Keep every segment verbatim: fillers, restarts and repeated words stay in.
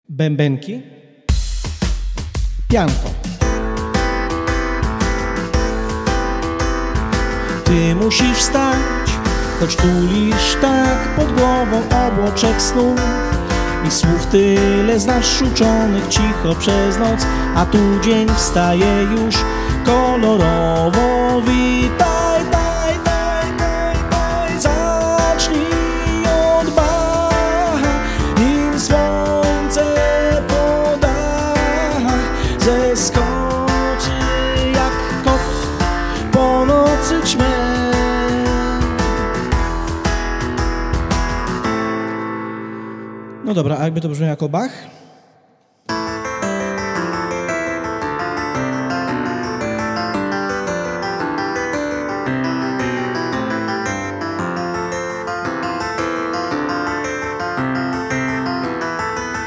bębenki, pianko. Ty musisz stać, choć tulisz tak pod głową obłoczek snów i słów tyle znasz uczonych cicho przez noc, a tu dzień wstaje już kolorowo. Witaj, daj, daj, daj, daj, zacznij od Bacha, nim słońce po dachach zeskoczy jak kot po nocy ćmę. No dobra, a jakby to brzmiało jako Bach?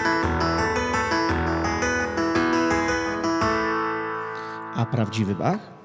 A prawdziwy Bach?